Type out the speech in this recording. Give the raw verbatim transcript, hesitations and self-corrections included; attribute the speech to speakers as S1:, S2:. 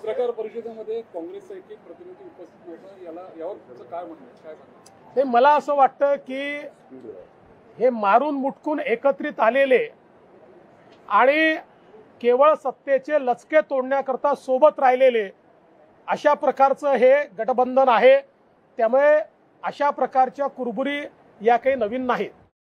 S1: पत्रकार परिषदेमध्ये काँग्रेसचा एक एक प्रतिनिधी उपस्थित नव्हता, याला यावर तुमचं काय म्हणणं काय म्हणणं?
S2: हे मला असं वाटतं की हे मारून मुटकून एकत्रित आलेले आणि केवळ सत्तेचे लचके तोडण्याकरता सोबत राहिलेले अशा प्रकारचं हे गठबंधन आहे। त्यामुळे अशा प्रकारच्या कुरबुरी या काही नवीन नाहीत।